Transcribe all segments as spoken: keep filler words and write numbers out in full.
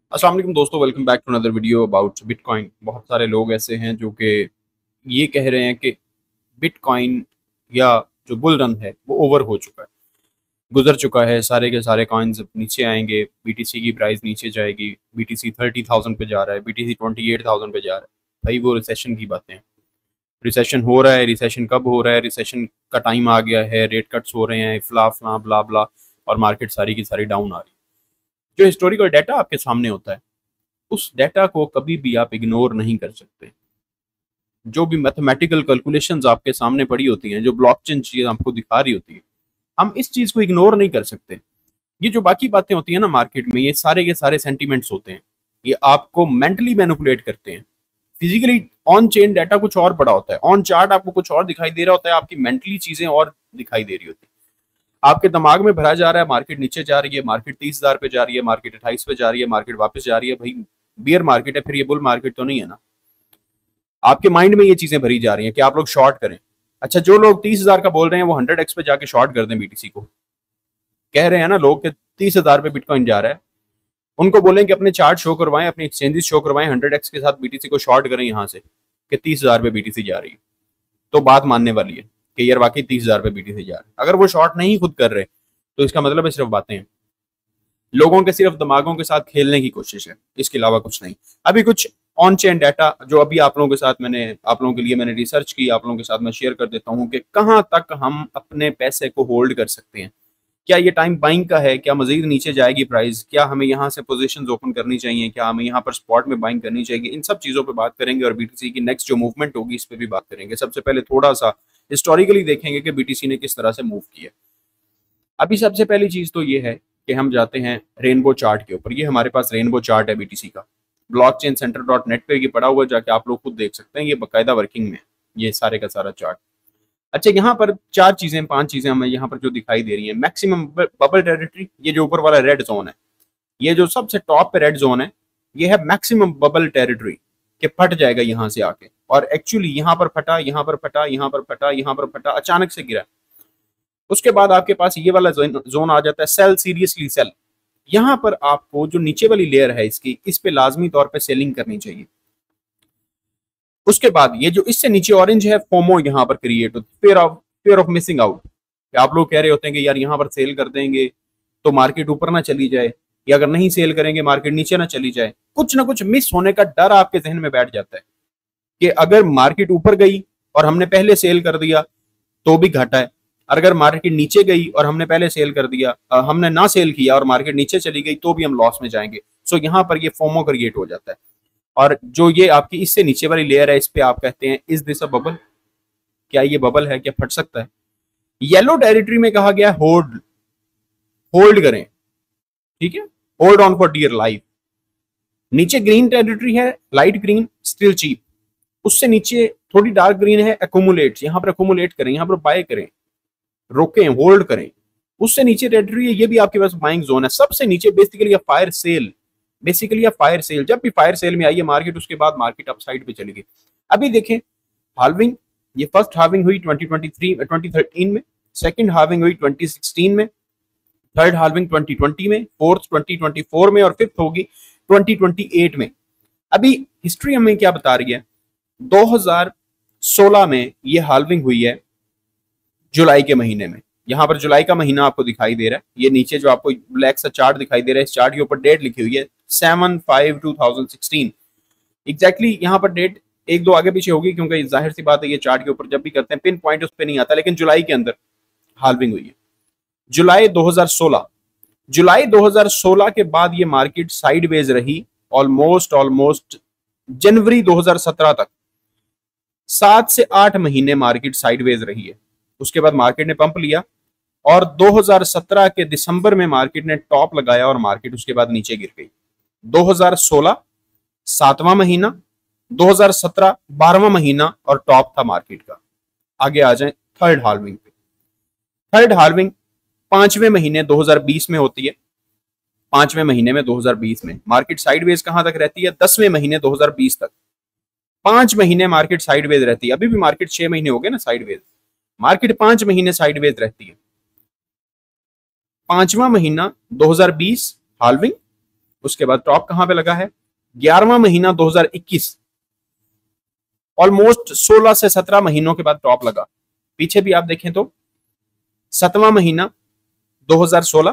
अस्सलाम वालेकुम दोस्तों, welcome back to another video about bitcoin. बहुत सारे लोग ऐसे हैं जो कि ये कह रहे हैं कि बिटकॉइन या जो बुल रन है वो ओवर हो चुका है, गुजर चुका है। सारे के सारे कॉइन्स नीचे आएंगे, बीटीसी की प्राइस नीचे जाएगी। बीटीसी थर्टी थाउजेंड पे जा रहा है, बीटीसी ट्वेंटी एट थाउजेंड पे जा रहा है। भाई वो रिसेशन की बातें हैं। रिसेशन हो रहा है, रिसेशन कब हो रहा है? रिसेशन का टाइम आ गया है, रेट कट्स हो रहे हैं, फ्ला फ्ला ब्ला ब्ला, और मार्केट सारी की सारी डाउन आ रही है। जो हिस्टोरिकल डाटा आपके सामने होता है उस डाटा को कभी भी आप इग्नोर नहीं कर सकते। जो भी मैथमेटिकल कैलकुलेशंस आपके सामने पड़ी होती हैं, जो ब्लॉकचेन चीज आपको दिखा रही होती है, हम इस चीज को इग्नोर नहीं कर सकते। ये जो बाकी बातें होती हैं ना मार्केट में, ये सारे के सारे सेंटीमेंट्स होते हैं। ये आपको मेंटली मैनिपुलेट करते हैं। फिजिकली ऑन चेन डाटा कुछ और पड़ा होता है, ऑन चार्ट आपको कुछ और दिखाई दे रहा होता है, आपकी मेंटली चीजें और दिखाई दे रही होती है। आपके दिमाग में भरा जा रहा है मार्केट नीचे जा रही है, मार्केट तीस हजार पे जा रही है, मार्केट अट्ठाईस पे जा रही है, मार्केट वापस जा रही है। भाई बियर मार्केट है, फिर ये बुल मार्केट तो नहीं है ना। आपके माइंड में ये चीजें भरी जा रही हैं कि आप लोग शॉर्ट करें। अच्छा, जो लोग तीस हजार का बोल रहे हैं वो हंड्रेड एक्स पे जाके शॉर्ट कर दें बीटीसी को। कह रहे हैं ना लोग कि तीस हजार पे बिटकॉइन जा रहा है, उनको बोलें कि अपने चार्ट शो करवाएं, अपने एक्सचेंजेस शो करवाएं, हंड्रेड एक्स के साथ बीटीसी को शॉर्ट करें यहां से कि तीस हजार पे बीटीसी जा रही है, तो बात मानने वाली है कि यार वाकई तीस हजार पे बीटीसी जा रहा है। अगर वो शॉर्ट नहीं खुद कर रहे तो इसका मतलब है सिर्फ बातें हैं, लोगों के सिर्फ दिमागों के साथ खेलने की कोशिश है, इसके अलावा कुछ नहीं। अभी कुछ ऑन चेन डाटा जो अभी आप लोगों के साथ मैंने आप लोगों के लिए मैंने रिसर्च की, आप लोगों के साथ मैं शेयर कर देता हूं कि कहां तक हम अपने पैसे को होल्ड कर सकते हैं। क्या ये टाइम बाइंग का है? क्या मजीद नीचे जाएगी प्राइस? क्या हमें यहाँ से पोजीशंस ओपन करनी चाहिए? क्या हमें यहाँ पर स्पॉट में बाइंग करनी चाहिए? इन सब चीज़ों पे बात करेंगे और बीटीसी की नेक्स्ट जो मूवमेंट होगी इस पर भी बात करेंगे। सबसे पहले थोड़ा सा हिस्टोरिकली देखेंगे कि बीटीसी ने किस तरह से मूव किया। अभी सबसे पहली चीज़ तो ये है कि हम जाते हैं रेनबो चार्ट के ऊपर। ये हमारे पास रेनबो चार्ट है बीटीसी का, ब्लॉकचेन सेंटर डॉट नेट पे ये पड़ा हुआ, जाके आप लोग खुद देख सकते हैं, ये बाकायदा वर्किंग में ये सारे का सारा चार्ट। अच्छा, यहाँ पर चार चीजें पांच चीजें हमें यहाँ पर जो दिखाई दे रही हैं। मैक्सिमम बबल टेरिटरी, ये जो ऊपर वाला रेड जोन है, ये जो सबसे टॉप पे रेड जोन है, ये है मैक्सिमम बबल टेरिटरी के फट जाएगा यहाँ से आके। और एक्चुअली यहाँ पर फटा, यहाँ पर फटा, यहाँ पर फटा, यहाँ पर फटा, अचानक से गिरा। उसके बाद आपके पास ये वाला जोन आ जाता है सेल, सीरियसली सेल। यहाँ पर आपको जो नीचे वाली लेयर है इसकी, इस पे लाजमी तौर पे सेलिंग करनी चाहिए। उसके बाद ये जो इससे नीचे ऑरेंज है, फोमो यहाँ पर क्रिएट होती है, fear of fear of missing out. आप लोग कह रहे होते हैं कि यार यहाँ पर सेल कर देंगे तो मार्केट ऊपर ना चली जाए, या अगर नहीं सेल करेंगे मार्केट नीचे ना चली जाए। कुछ ना कुछ मिस होने का डर आपके जहन में बैठ जाता है कि अगर मार्केट ऊपर गई और हमने पहले सेल कर दिया तो भी घाटा है, अगर मार्केट नीचे गई और हमने पहले सेल कर दिया, हमने ना सेल किया और मार्केट नीचे चली गई तो भी हम लॉस में जाएंगे। सो यहाँ पर ये फोमो क्रिएट हो जाता है। और जो ये आपकी इससे नीचे वाली लेयर है, इस पे आप कहते हैं इज दिस अ बबल? क्या ये बबल है? क्या फट सकता है? येलो टेरिटरी में कहा गया होल्ड होल्ड करें, ठीक है, hold on for dear life. नीचे ग्रीन टेरिटरी है, लाइट ग्रीन, स्टिल चीप। उससे नीचे थोड़ी डार्क ग्रीन है, एक्यूमुलेट, यहां पर एक्यूमुलेट करें, यहां पर बाय करें, रोकें, होल्ड करें। उससे नीचे टेरिटरी है, ये भी आपके पास बाइंग जोन है। सबसे नीचे बेसिकली फायर सेल, बेसिकली या फायर सेल। जब भी फायर सेल में आई है मार्केट, उसके बाद मार्केट अपसाइड पे चली गई। अभी देखें हाल्विंग, ये फर्स्ट हाल्विंग हुई twenty twenty three twenty thirteen में, सेकंड हाल्विंग हुई ट्वेंटी सिक्सटीन में, थर्ड हाल्विंग ट्वेंटी ट्वेंटी में, फोर्थ ट्वेंटी ट्वेंटी फोर में, और फिफ्थ होगी ट्वेंटी ट्वेंटी एट में। अभी हिस्ट्री हमें क्या बता रही है? दो हज़ार सोलह में ये हाल्विंग हुई है जुलाई के महीने में। यहाँ पर जुलाई का महीना आपको दिखाई दे रहा है। ये नीचे जो आपको ब्लैक सा चार्ट दिखाई दे रहा है, इस चार्ट के ऊपर डेट लिखी हुई है seven five two thousand sixteen. Exactly यहाँ पर डेट एक दो आगे पीछे होगी, क्योंकि जाहिर सी बात है ये चार्ट के ऊपर जब भी करते हैं पिन पॉइंट उस पर नहीं आता, लेकिन जुलाई के अंदर हाल्विंग हुई है, जुलाई दो हज़ार सोलह। जुलाई दो हज़ार सोलह के बाद ये मार्केट साइडवेज रही ऑलमोस्ट ऑलमोस्ट जनवरी दो हज़ार सत्रह तक। सात से आठ महीने मार्केट साइडवेज रही है। उसके बाद मार्केट ने पंप लिया और दो हज़ार सत्रह के दिसंबर में मार्केट ने टॉप लगाया और मार्केट उसके बाद नीचे गिर गई। दो हज़ार सोलह सातवां महीना, दो हज़ार सत्रह बारहवां महीना और टॉप था मार्केट का। आगे आ जाए थर्ड हाल्विंग पे। थर्ड हाल्विंग पांचवें महीने दो हज़ार बीस में होती है। पांचवें महीने में दो हज़ार बीस में मार्केट साइडवेज कहां तक रहती है? दसवें महीने दो हज़ार बीस तक। पांच महीने मार्केट साइडवेज रहती है। अभी भी मार्केट छह महीने हो गए ना साइडवेज, मार्केट पांच महीने साइडवेज रहती है। पांचवा महीना दो हज़ार बीस हाल्विंग, उसके बाद टॉप कहां पे लगा है, ग्यारहवां महीना दो हज़ार इक्कीस, ऑलमोस्ट सोलह से सत्रह महीनों के बाद टॉप लगा। पीछे भी आप देखें तो सातवां महीना दो हज़ार सोलह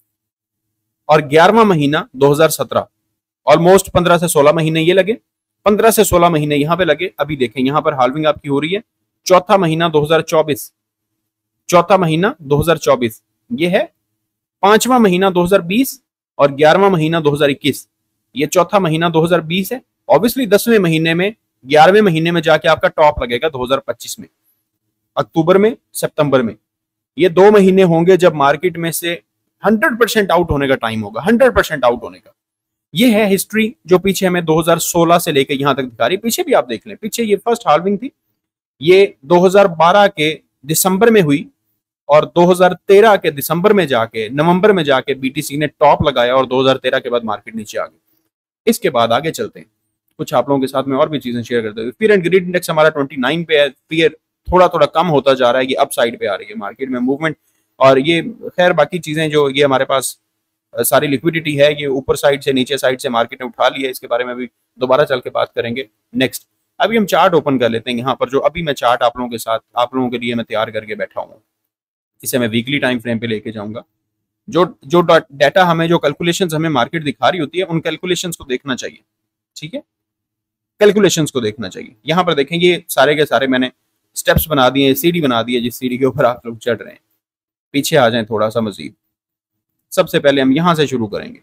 और ग्यारहवां महीना दो हज़ार सत्रह, ऑलमोस्ट पंद्रह से सोलह महीने ये लगे, पंद्रह से सोलह महीने यहां पे लगे। अभी देखें यहां पर हाल्विंग आपकी हो रही है, चौथा महीना दो हज़ार चौबीस, चौथा महीना दो हज़ार चौबीस, ये है पांचवा महीना दो हज़ार बीस और ग्यारहवां महीना दो हज़ार इक्कीस, ये चौथा महीना दो हज़ार बीस है। ऑब्वियसली दसवें महीने में, ग्यारहवें महीने में जाके आपका टॉप लगेगा दो हज़ार पच्चीस में, अक्टूबर में, सितंबर में। ये दो महीने होंगे जब मार्केट में से हंड्रेड परसेंट आउट होने का टाइम होगा, हंड्रेड परसेंट आउट होने का। ये है हिस्ट्री जो पीछे हमें दो हज़ार सोलह से लेकर यहां तक दिखा रही है। पीछे भी आप देख लें, पीछे ये फर्स्ट हाल्विंग थी, ये दो हज़ार बारह के दिसंबर में हुई और दो हज़ार तेरह के दिसंबर में जाके, नवंबर में जाके बीटीसी ने टॉप लगाया और दो हज़ार तेरह के बाद मार्केट नीचे आ गई। इसके बाद आगे चलते हैं, कुछ आप लोगों के साथ में और भी चीजें शेयर करते हैं। फियर एंड ग्रीड इंडेक्स हमारा उनतीस पे है, फियर थोड़ा थोड़ा कम होता जा रहा है, ये अप साइड पे आ रही है मार्केट में मूवमेंट। और ये खैर बाकी चीजें जो ये हमारे पास सारी लिक्विडिटी है, ये ऊपर साइड से नीचे साइड से मार्केट ने उठा ली है, इसके बारे में भी दोबारा चल के बात करेंगे। नेक्स्ट अभी हम चार्ट ओपन कर लेते हैं यहाँ पर, जो अभी मैं चार्ट आप लोगों के साथ, आप लोगों के लिए मैं तैयार करके बैठा हूँ, इसे मैं वीकली टाइम फ्रेम पे लेके जाऊंगा। जो जो डाटा हमें, जो कैलकुलेशंस हमें मार्केट दिखा रही होती है, उन कैलकुलेशंस को देखना चाहिए, ठीक है, कैलकुलेशंस को देखना चाहिए। यहाँ पर देखें ये सारे के सारे मैंने स्टेप्स बना दिए, सीढ़ी बना दी है जिस सीढ़ी के ऊपर आप लोग चढ़ रहे हैं। पीछे आ जाएं थोड़ा सा मजीद। सबसे पहले हम यहां से शुरू करेंगे।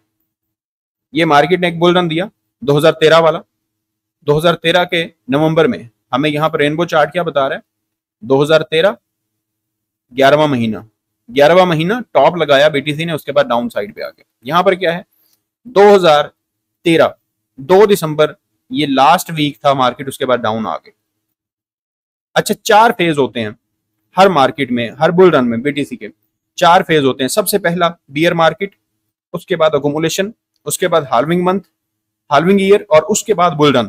ये मार्केट ने एक बुल रन दिया दो हज़ार तेरह वाला, दो हज़ार तेरह के नवंबर में। हमें यहाँ पर रेनबो चार्ट क्या बता रहा है, दो हज़ार तेरह ग्यारहवां महीना, ग्यारहवां महीना टॉप लगाया बीटीसी ने, उसके बाद डाउन साइड पे आ गया। यहाँ पर क्या है, दो हज़ार तेरह दो दिसंबर, ये लास्ट वीक था मार्केट, उसके बाद डाउन आ गए। अच्छा, चार फेज होते हैं हर मार्केट में, हर बुल रन में बीटीसी के चार फेज होते हैं। सबसे पहला बियर मार्केट, उसके बाद अकोमुलेशन, उसके बाद हाल्विंग मंथ, हाल्विंग ईयर और उसके बाद bull run.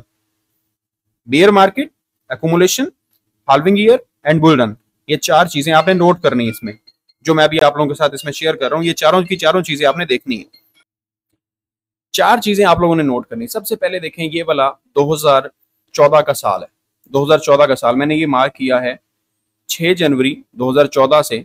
Bear market, accumulation, halving year and bull run, ये चार चीजें आपने नोट करनी है इसमें, जो मैं अभी आप लोगों के साथ इसमें शेयर कर रहा हूं। ये चारों की चारों चीजें आपने देखनी है, चार चीजें आप लोगों ने नोट करनी। सबसे पहले देखें, ये वाला दो हज़ार चौदह का साल है, दो हज़ार चौदह का साल मैंने ये मार्क किया है छह जनवरी दो हज़ार चौदह से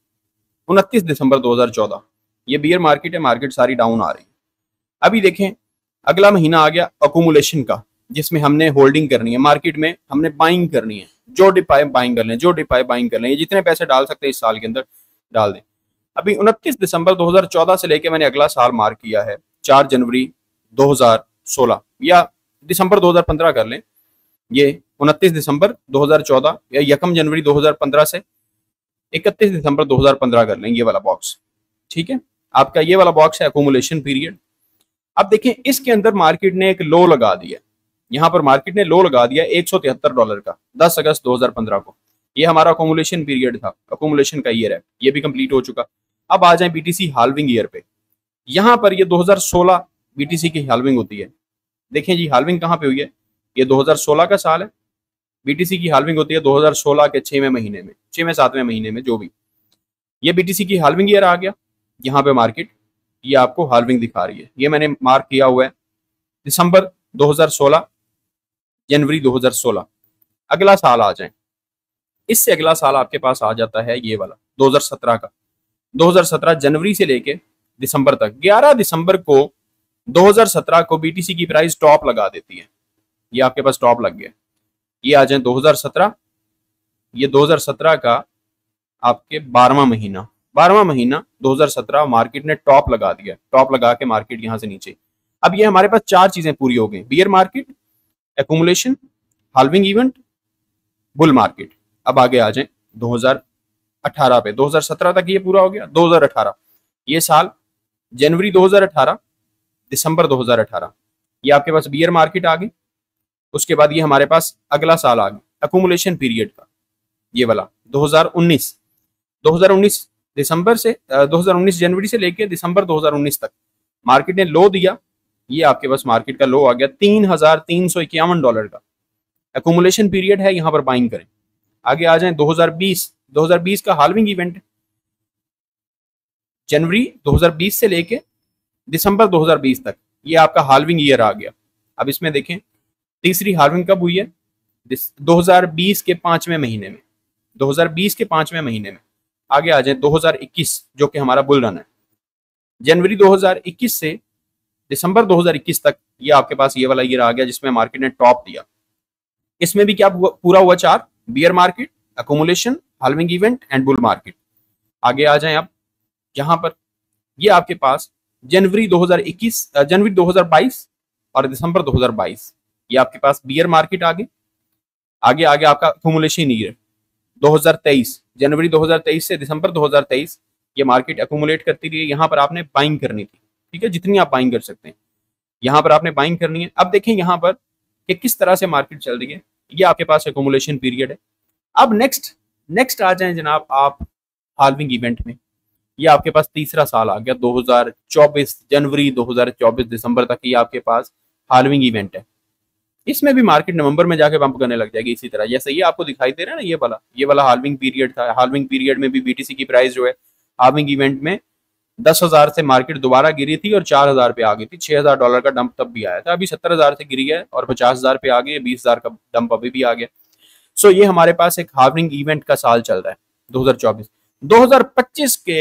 उनतीस दिसंबर दो हज़ार चौदह। ये बियर मार्केट है, मार्केट सारी डाउन आ रही है। अभी देखें अगला महीना आ गया अकोमुलेशन का, जिसमें हमने होल्डिंग करनी है, मार्केट में हमने बाइंग करनी है, जो डिपाए बाइंग कर लें, जो डिपाए बाइंग कर लें, ये जितने पैसे डाल सकते हैं इस साल के अंदर डाल दें। अभी उनतीस दिसंबर दो हज़ार चौदह से लेके मैंने अगला साल मार्क किया है चार जनवरी दो हज़ार सोलह, या दिसंबर दो हज़ार पंद्रह कर लें, ये उनतीस दिसंबर दो हज़ार चौदह या यकम जनवरी दो हज़ार पंद्रह से इकतीस दिसंबर दो हज़ार पंद्रह कर लें, ये वाला बॉक्स, ठीक है। आपका ये वाला बॉक्स है अकोमुलेशन पीरियड। अब देखें इसके अंदर मार्केट ने एक लो लगा दिया, यहाँ पर मार्केट ने लो लगा दिया एक सौ तिहत्तर डॉलर का दस अगस्त दो हज़ार पंद्रह को। ये हमारा अकोमुलेशन पीरियड था, अकोमुलेशन का ईयर है, ये भी कंप्लीट हो चुका। अब आ जाए बीटीसी हाल्विंग ईयर पे। यहाँ पर ये दो हज़ार सोलह बीटीसी की हाल्विंग होती है। देखें जी हाल्विंग कहाँ पे हुई है, ये दो हज़ार सोलह का साल है, बीटीसी की हाल्विंग होती है दो हज़ार सोलह के छवें महीने में, छवें सातवें महीने में, जो भी। ये बीटीसी की हाल्विंग ईयर आ गया। यहाँ पे मार्केट ये आपको हाल्विंग दिखा रही है, ये मैंने मार्क किया हुआ है दिसंबर दो हज़ार सोलह, जनवरी दो हज़ार सोलह। अगला साल आ जाए, इससे अगला साल आपके पास आ जाता है ये वाला दो हज़ार सत्रह का। दो हज़ार सत्रह जनवरी से लेके दिसंबर तक, ग्यारह दिसंबर को दो हज़ार सत्रह को बीटीसी की प्राइस टॉप लगा देती है, ये आपके पास टॉप लग गया। ये आ जाए दो हज़ार सत्रह, ये दो हज़ार सत्रह का आपके बारहवां महीना, बारहवां महीना दो हज़ार सत्रह मार्केट ने टॉप लगा दिया, टॉप लगा के मार्केट यहां से नीचे। अब ये हमारे पास चार चीजें पूरी हो गई, bear market, accumulation, halving event, bull market. अब आगे आ जाए दो हज़ार अठारह पे, दो हज़ार सत्रह तक ये पूरा हो गया, दो हज़ार अठारह ये साल, जनवरी दो हज़ार अठारह, दिसंबर दो हज़ार अठारह, ये आपके पास बियर मार्केट आ गई। उसके बाद ये हमारे पास अगला साल आ गया अकुमुलेशन पीरियड का, ये वाला दो हज़ार उन्नीस, दो हज़ार उन्नीस दिसंबर से दो हज़ार उन्नीस जनवरी से लेके दिसंबर दो हज़ार उन्नीस तक मार्केट ने लो दिया। ये आपके पास मार्केट का लो आ गया तीन हजार तीन सौ इक्यावन डॉलर का, अकुमुलेशन पीरियड है, यहाँ पर बाइंग करें। आगे आ जाएं दो हज़ार बीस, दो हज़ार बीस का हाल्विंग इवेंट, जनवरी दो हज़ार बीस से लेके दिसंबर दो हज़ार बीस तक ये आपका हाल्विंग ईयर आ गया। अब इसमें देखें तीसरी हाल्विंग कब हुई है, दो हज़ार बीस के पांचवें महीने में, दो हज़ार बीस के पांचवें महीने में। आगे आ जाए दो हज़ार इक्कीस जो कि हमारा बुल रन है, जनवरी दो हज़ार इक्कीस से दिसंबर दो हज़ार इक्कीस तक ये आपके पास ये वाला ईयर आ गया जिसमें मार्केट ने टॉप दिया। इसमें भी क्या पूरा हुआ, चार, bear market, accumulation, halving event and bull market. आगे आ जाएं आप, यहां पर ये आपके पास जनवरी दो हज़ार इक्कीस, जनवरी दो हज़ार बाईस और दिसंबर दो हज़ार बाईस, ये आपके पास बियर मार्केट आगे आगे आगे आपका अकोमुलेशन ईयर दो हज़ार तेईस, जनवरी दो हज़ार तेईस से दिसंबर दो हज़ार तेईस ये मार्केट अकोमुलेट करती रही। यहाँ पर आपने बाइंग करनी थी, ठीक है, जितनी आप बाइंग कर सकते हैं यहाँ पर आपने बाइंग करनी है। अब देखें यहाँ पर कि किस तरह से मार्केट चल रही है, ये आपके पास अकोमुलेशन पीरियड है। अब नेक्स्ट नेक्स्ट आ जाए जनाब आप हाल्विंग इवेंट में, ये आपके पास तीसरा साल आ गया दो हज़ार चौबीस, जनवरी दो हज़ार चौबीस दिसंबर तक ये आपके पास हाल्विंग इवेंट है। इसमें भी मार्केट नवंबर में जाके पंप करने लग जाएगी इसी तरह, जैसे ये आपको दिखाई दे रहा है ना, ये वाला ये वाला हाल्विंग पीरियड था। हाल्विंग पीरियड में भी बीटीसी की प्राइस जो है हाल्विंग इवेंट में दस हजार से मार्केट दोबारा गिरी थी और चार हजार पे आ गई थी। छह हजार डॉलर का डंप तब भी आया था, अभी सत्तर हजार से गिरी है और पचास हजार पे आ गई है, बीस हजार का डंप अभी भी आ गया। सो ये हमारे पास एक हाल्विंग इवेंट का साल चल रहा है दो हज़ार चौबीस। दो हज़ार पच्चीस के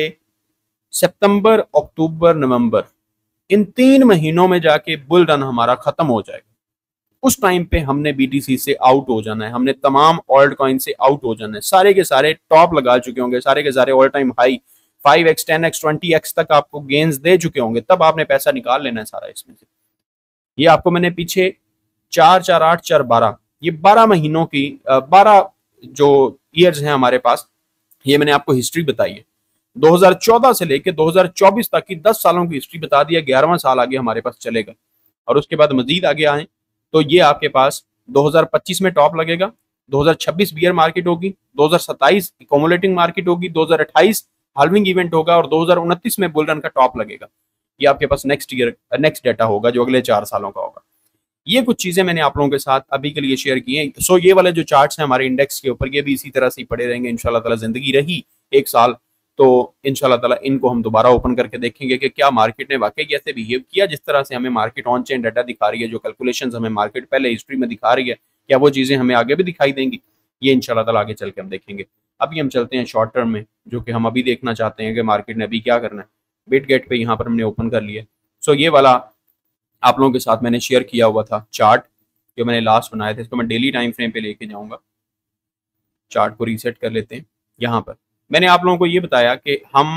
सितंबर, अक्टूबर, नवंबर, इन तीन महीनों में जाके बुल रन हमारा खत्म हो जाएगा। उस टाइम पे हमने बीटीसी से आउट हो जाना है, हमने तमाम ऑल्ट कॉइन से आउट हो जाना है। सारे के सारे टॉप लगा चुके होंगे, सारे के सारे all time high five x, ten x, twenty x तक आपको गेन्स दे चुके होंगे, तब आपने पैसा निकाल लेना है सारा इसमें से। ये आपको मैंने पीछे चार चार आठ चार बारह, ये बारह महीनों की बारह जो ईयर्स हैं हमारे पास, ये मैंने आपको हिस्ट्री बताई है। दो हज़ार चौदह से लेके दो हज़ार चौबीस तक की दस सालों की हिस्ट्री बता दिया, ग्यारहवां साल आगे हमारे पास चलेगा। और उसके बाद मजीद आगे आए तो ये आपके पास दो हज़ार पच्चीस में टॉप लगेगा, दो हज़ार छब्बीस बियर मार्केट होगी, दो हज़ार सत्ताईस एक्यूमुलेटिंग मार्केट होगी, दो हज़ार अट्ठाईस हाल्विंग इवेंट होगा और दो हज़ार उनतीस में बुल रन का टॉप लगेगा। ये आपके पास नेक्स्ट ईयर नेक्स्ट डेटा होगा जो अगले चार सालों का होगा। ये कुछ चीजें मैंने आप लोगों के साथ अभी के लिए शेयर की हैं। सो ये वाले जो चार्ट्स हैं हमारे इंडेक्स के ऊपर, ये भी इसी तरह से ही पड़े रहेंगे इंशाल्लाह ताला। जिंदगी रही एक साल तो इंशाल्लाह ताला इनको हम दोबारा ओपन करके देखेंगे कि क्या मार्केट ने वाकई ऐसे बिहेव किया जिस तरह से हमें मार्केट ऑन चेन डाटा दिखा रही है, जो कैलकुलेशंस हमें मार्केट पहले हिस्ट्री में दिखा रही है, क्या वो चीजें हमें आगे भी दिखाई देंगी। ये इंशाल्लाह ताला आगे चल के हम देखेंगे। अभी हम चलते हैं शॉर्ट टर्म में, जो कि हम अभी देखना चाहते हैं कि मार्केट ने अभी क्या करना है। बिटगेट पे यहाँ पर हमने ओपन कर लिया। सो ये वाला आप लोगों के साथ मैंने शेयर किया हुआ था चार्ट जो मैंने लास्ट बनाया था, इसको मैं डेली टाइम फ्रेम पे लेके जाऊंगा। चार्ट को रीसेट कर लेते हैं। यहाँ पर मैंने आप लोगों को ये बताया कि हम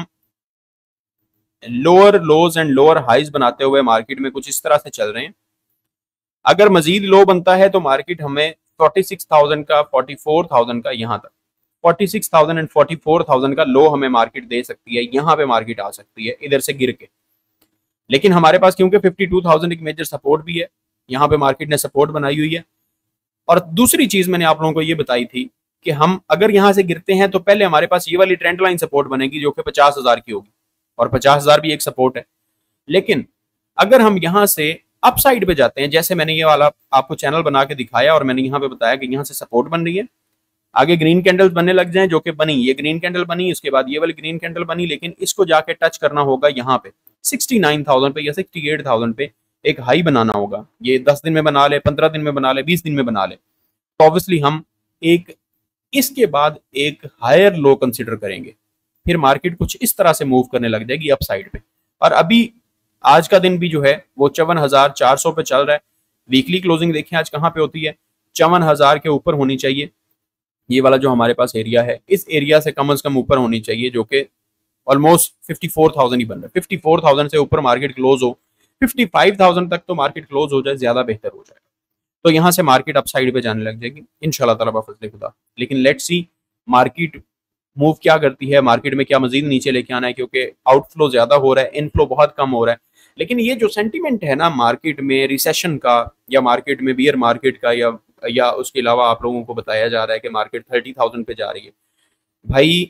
lower lows and lower highs बनाते हुए मार्केट में कुछ इस तरह से चल रहे हैं। अगर मजीद लो बनता है तो मार्केट हमें छियालीस हज़ार का, चौवालीस हज़ार का, यहाँ तक छियालीस हज़ार एंड चौवालीस हज़ार का लो हमें मार्केट दे सकती है। यहाँ पे मार्केट आ सकती है इधर से गिर के, लेकिन हमारे पास क्योंकि बावन हज़ार एक मेजर सपोर्ट भी है, यहाँ पे मार्केट ने सपोर्ट बनाई हुई है। और दूसरी चीज मैंने आप लोगों को ये बताई थी कि हम अगर यहाँ से गिरते हैं तो पहले हमारे पास ये वाली ट्रेंड लाइन सपोर्ट बनेगी जो कि पचास हजार की होगी, और पचास हजार भी एक सपोर्ट है। लेकिन अगर हम यहाँ से अप साइड पे जाते हैं, जैसे मैंने ये वाला आपको चैनल बना के दिखाया और मैंने यहाँ पे बताया कि यहाँ से सपोर्ट बन रही है, आगे ग्रीन कैंडल्स बनने लग जाएं, जो कि बनी, ये ग्रीन कैंडल बनी, उसके बाद ये वाली ग्रीन कैंडल बनी, लेकिन इसको जाके टच करना होगा यहाँ पे उनहत्तर हज़ार पे या अड़सठ हज़ार पे एक हाई बनाना होगा। ये दस दिन में बना ले, पंद्रह दिन में बना ले, बीस दिन में बना ले, तो ऑब्वियसली हम एक इसके बाद एक हायर लो कंसिडर करेंगे, फिर मार्केट कुछ इस तरह से मूव करने लग जाएगी अप साइड पे। और अभी आज का दिन भी जो है वो चौवन हजार चार सौ पे चल रहा है। वीकली क्लोजिंग देखें आज कहाँ पे होती है, चौवन हजार के ऊपर होनी चाहिए। ये वाला जो हमारे पास एरिया है, इस एरिया से कम से कम ऊपर होनी चाहिए, जो कि ऑलमोस्ट चौवन हज़ार ही बन रहा है। चौवन हज़ार से ऊपर मार्केट क्लोज हो, पचपन हज़ार तक तो मार्केट क्लोज हो जाए, ज्यादा बेहतर हो जाएगा। तो यहाँ से मार्केट अप साइड पे जाने लग जाएगी इंशाल्लाह ताला बफज़ल खुदा। लेकिन लेट्स सी मार्केट मूव क्या करती है, मार्केट में क्या मजीद नीचे लेके आना है, क्योंकि आउटफ्लो ज्यादा हो रहा है, इनफ्लो बहुत कम हो रहा है। लेकिन ये जो सेंटीमेंट है ना मार्केट में रिसेशन का, या मार्केट में बियर मार्केट का, या या उसके अलावा आप लोगों को बताया जा रहा है कि मार्केट थर्टी थाउजेंड पे जा रही है, भाई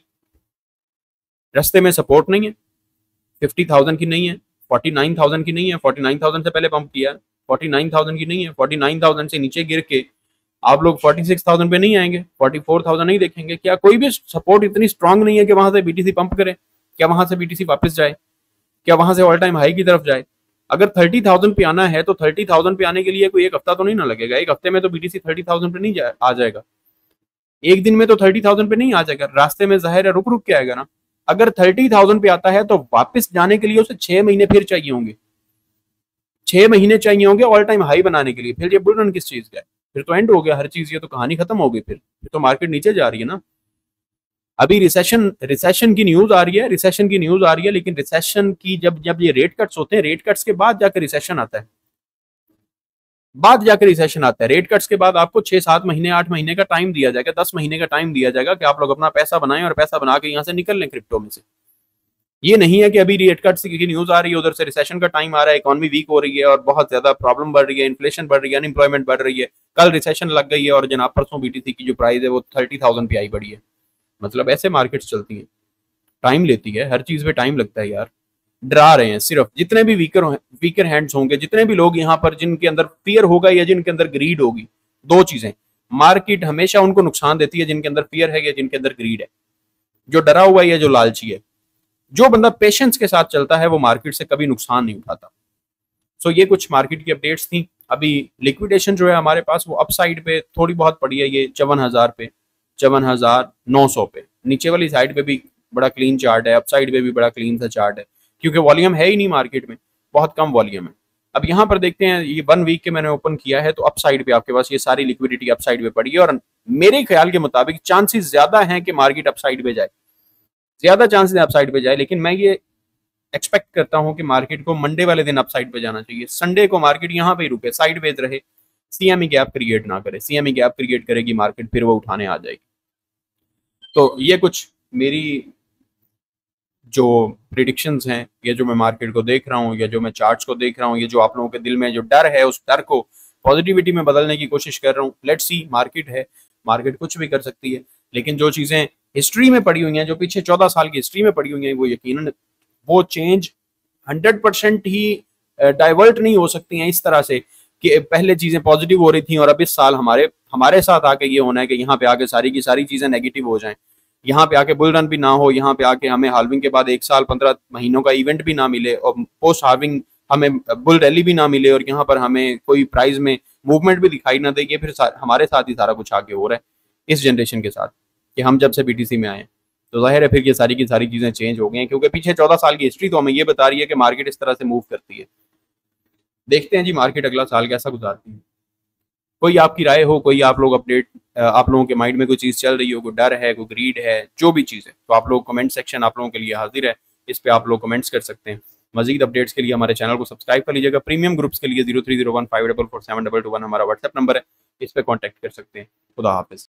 रास्ते में सपोर्ट नहीं है, फिफ्टी थाउजेंड की नहीं है, फोर्टी नाइन थाउजेंड की नहीं है, फोर्टी नाइन थाउजेंड से पहले पंप किया है, फोर्टी नाइन थाउजेंड की नहीं है, फोर्टी नाइन थाउजेंड से नीचे गिर के आप लोग फोर्टी सिक्स थाउजेंड पे नहीं आएंगे, फोर्टी फोर थाउजेंड नहीं देखेंगे। क्या कोई भी सपोर्ट इतनी स्ट्रांग नहीं है कि वहां से बीटीसी पंप करे? क्या वहां से बीटीसी वापस जाए? क्या वहां से ऑल टाइम हाई की तरफ जाए? अगर थर्टी थाउजेंड पे आना है तो थर्टी थाउजेंड पे आने के लिए कोई एक हफ्ता तो नहीं ना लगेगा। एक हफ्ते में तो बीटीसी थर्टी थाउजेंड पे नहीं जा, आ जाएगा। एक दिन में तो थर्टी थाउजेंड पे नहीं आ जाएगा, रास्ते में जाहिर है रुक रुक के आएगा ना। अगर थर्टी थाउजेंड पे आता है तो वापस जाने के लिए उसे छह महीने फिर चाहिए होंगे, छह महीने चाहिए होंगे ऑल टाइम हाई बनाने के लिए। फिर ये बुल रन किस चीज का है? फिर तो एंड हो गया हर चीज, ये तो कहानी खत्म हो गई। फिर फिर तो मार्केट नीचे जा रही है ना। अभी रिसेशन रिसेशन की न्यूज आ रही है, रिसेशन की न्यूज आ रही है, लेकिन रिसेशन की जब जब ये रेट कट्स होते हैं, रेट कट्स के बाद जाकर रिसेशन आता है, बाद जाकर रिसेशन आता है। रेट कट्स के बाद आपको छह सात महीने आठ महीने का टाइम दिया जाएगा, दस महीने का टाइम दिया जाएगा कि आप लोग अपना पैसा बनाएं और पैसा बना के यहाँ से निकल लें क्रिप्टो में से। ये नहीं है कि अभी रेट कट्स की न्यूज आ रही है, उधर से रिसेशन का टाइम आ रहा है, इकोनॉमी वीक हो रही है और बहुत ज्यादा प्रॉब्लम बढ़ रही है, इन्फ्लेशन बढ़ रही है, अनएम्प्लॉयमेंट बढ़ रही है, कल रिसेशन लग गई है और जनाब परसों बीटीसी की जो प्राइस है वो थर्टी थाउजेंड पे आई बढ़ी है। मतलब ऐसे मार्केट्स चलती हैं, टाइम लेती है, हर चीज पे टाइम लगता है यार। डरा रहे हैं सिर्फ जितने भी वीकर वीकर हैंड्स होंगे, जितने भी लोग यहाँ पर जिनके अंदर फियर होगा या जिनके अंदर ग्रीड होगी, दो चीजें। मार्केट हमेशा उनको नुकसान देती है जिनके अंदर फियर है या जिनके अंदर ग्रीड है, जो डरा हुआ है या जो लालची है। जो बंदा पेशेंस के साथ चलता है वो मार्केट से कभी नुकसान नहीं उठाता। सो ये कुछ मार्केट की अपडेट्स थी। अभी लिक्विडेशन जो है हमारे पास वो अपसाइड पे थोड़ी बहुत पड़ी है, ये चौवन हजार पे, चौवन हजार नौ सौ पे। नीचे वाली साइड पे भी बड़ा क्लीन चार्ट है, अपसाइड पे भी बड़ा क्लीन सा चार्ट है, क्योंकि वॉल्यूम है ही नहीं मार्केट में, बहुत कम वॉल्यूम है। अब यहाँ पर देखते हैं, ये वन वीक के मैंने ओपन किया है तो अपसाइड पे आपके पास ये सारी लिक्विडिटी अपसाइड पे पड़ी है और मेरे ख्याल के मुताबिक चांसेस ज्यादा हैं कि मार्केट अपसाइड पे जाए, ज्यादा चांसेस है अपसाइड पे जाए। लेकिन मैं ये एक्सपेक्ट करता हूं कि मार्केट को मंडे वाले दिन अपसाइड पे जाना चाहिए, संडे को मार्केट यहाँ पे ही रुके, साइडवेज रहे, सीएमई गैप क्रिएट ना करे। सीएमई गैप क्रिएट करेगी मार्केट, फिर वो उठाने आ जाएगी। तो ये कुछ मेरी जो प्रिडिक्शंस हैं, ये जो मैं मार्केट को देख रहा हूँ या जो मैं चार्ट्स को देख रहा हूँ, ये जो आप लोगों के दिल में जो डर है उस डर को पॉजिटिविटी में बदलने की कोशिश कर रहा हूँ। लेट्स सी, मार्केट है, मार्केट कुछ भी कर सकती है, लेकिन जो चीजें हिस्ट्री में पड़ी हुई हैं, जो पीछे चौदह साल की हिस्ट्री में पड़ी हुई हैं, वो यकीनन वो चेंज हंड्रेड परसेंट ही डाइवर्ट नहीं हो सकती हैं इस तरह से कि पहले चीजें पॉजिटिव हो रही थी और अब इस साल हमारे हमारे साथ आके ये होना है कि यहाँ पे आके सारी की सारी चीजें नेगेटिव हो जाएं, यहाँ पे आके बुल रन भी ना हो, यहाँ पे आके हमें हार्विंग के बाद एक साल पंद्रह महीनों का इवेंट भी ना मिले और पोस्ट हार्विंग हमें बुल रैली भी ना मिले और यहाँ पर हमें कोई प्राइस में मूवमेंट भी दिखाई ना दे। ये फिर हमारे साथ ही सारा कुछ आगे हो रहा है इस जनरेशन के साथ कि हम जब से बीटीसी में आए, तो जाहिर है फिर ये सारी की सारी चीजें चेंज हो गई हैं, क्योंकि पीछे चौदह साल की हिस्ट्री तो हमें ये बता रही है कि मार्केट इस तरह से मूव करती है। देखते हैं जी मार्केट अगला साल कैसा गुजारती है। कोई आपकी राय हो, कोई आप लोग अपडेट, आप लोगों के माइंड में कोई चीज़ चल रही हो, कोई डर है, कोई ग्रीड है, जो भी चीज़ है, तो आप लोग कमेंट सेक्शन आप लोगों के लिए हाजिर है, इस पे आप लोग कमेंट्स कर सकते हैं। मजीद अपडेट्स के लिए हमारे चैनल को सब्सक्राइब कर लीजिएगा। प्रीमियम ग्रुप्स के लिए zero three zero one five double four seven double two one हमारा व्हाट्सएप नंबर है, इस पर कॉन्टैक्ट कर सकते हैं। खुदा हाफिज़।